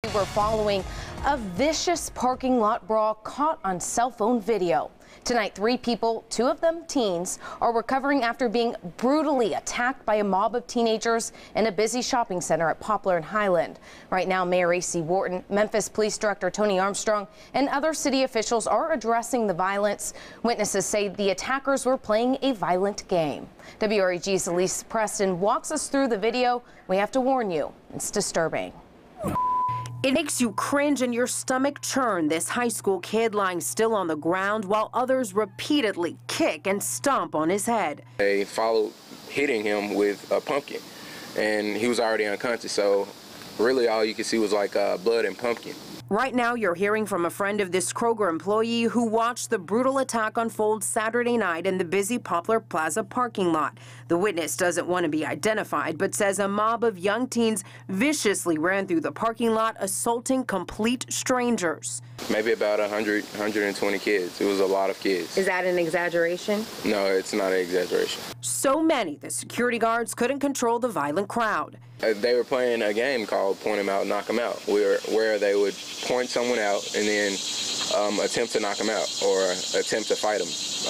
We're following a vicious parking lot brawl caught on cell phone video. Tonight, 3 people, 2 of them teens, are recovering after being brutally attacked by a mob of teenagers in a busy shopping center at Poplar and Highland. Right now, Mayor A.C. Wharton, Memphis Police Director Tony Armstrong, and other city officials are addressing the violence. Witnesses say the attackers were playing a violent game. WREG's Elise Preston walks us through the video. We have to warn you, it's disturbing. It makes you cringe and your stomach churn. This high school kid lying still on the ground while others repeatedly kick and stomp on his head. They followed hitting him with a pumpkin, and he was already unconscious, so really all you could see was like blood and pumpkin. Right now, you're hearing from a friend of this Kroger employee who watched the brutal attack unfold Saturday night in the busy Poplar Plaza parking lot. The witness doesn't want to be identified, but says a mob of young teens viciously ran through the parking lot, assaulting complete strangers. Maybe about 100, 120 kids. It was a lot of kids. Is that an exaggeration? No, it's not an exaggeration. So many, the security guards couldn't control the violent crowd. They were playing a game called Point 'em Out, Knock 'em Out, where they would point someone out and then attempt to knock them out or attempt to fight them,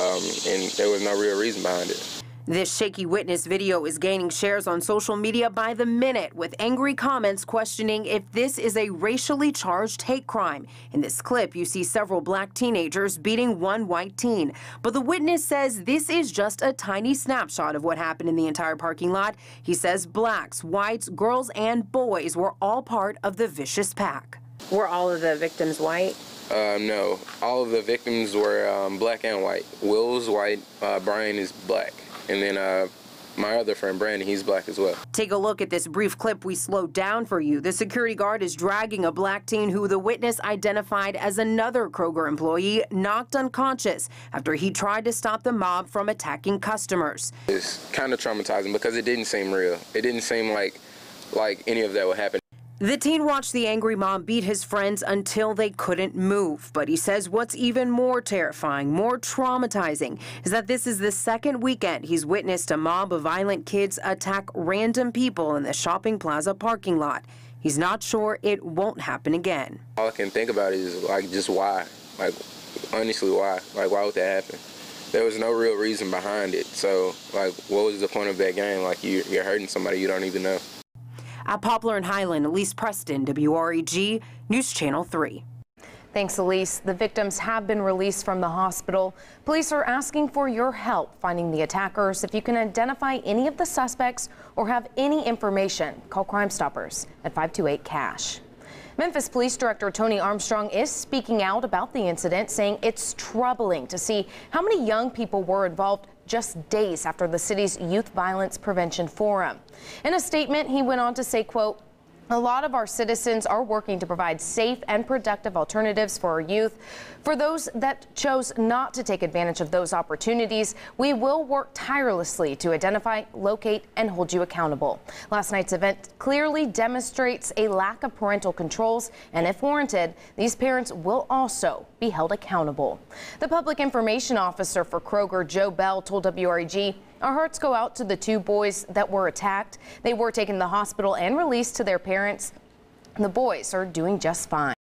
and there was no real reason behind it. This shaky witness video is gaining shares on social media by the minute, with angry comments questioning if this is a racially charged hate crime. In this clip, you see several black teenagers beating one white teen. But the witness says this is just a tiny snapshot of what happened in the entire parking lot. He says blacks, whites, girls, and boys were all part of the vicious pack. Were all of the victims white? No, all of the victims were black and white. Will's white, Brian is black. And then my other friend, Brandon, he's black as well. Take a look at this brief clip we slowed down for you. The security guard is dragging a black teen who the witness identified as another Kroger employee, knocked unconscious after he tried to stop the mob from attacking customers. It's kind of traumatizing because it didn't seem real. It didn't seem like any of that would happen. The teen watched the angry mob beat his friends until they couldn't move. But he says what's even more terrifying, more traumatizing, is that this is the second weekend he's witnessed a mob of violent kids attack random people in the shopping plaza parking lot. He's not sure it won't happen again. All I can think about is just why. Honestly, why? Why would that happen? There was no real reason behind it. So what was the point of that game? You're hurting somebody you don't even know. At Poplar and Highland, Elise Preston, WREG, News Channel 3. Thanks, Elise. The victims have been released from the hospital. Police are asking for your help finding the attackers. If you can identify any of the suspects or have any information, call Crime Stoppers at 528-CASH. Memphis Police Director Tony Armstrong is speaking out about the incident, saying it's troubling to see how many young people were involved just days after the city's Youth Violence Prevention Forum. In a statement, he went on to say, quote, "A lot of our citizens are working to provide safe and productive alternatives for our youth. For those that chose not to take advantage of those opportunities, we will work tirelessly to identify, locate, and hold you accountable." Last night's event clearly demonstrates a lack of parental controls, and if warranted, these parents will also be held accountable. The public information officer for Kroger, Joe Bell, told WREG, "Our hearts go out to the 2 boys that were attacked. They were taken to the hospital and released to their parents. The boys are doing just fine."